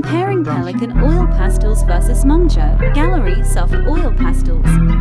Comparing Pelikan oil pastels versus Mungyo gallery soft oil pastels.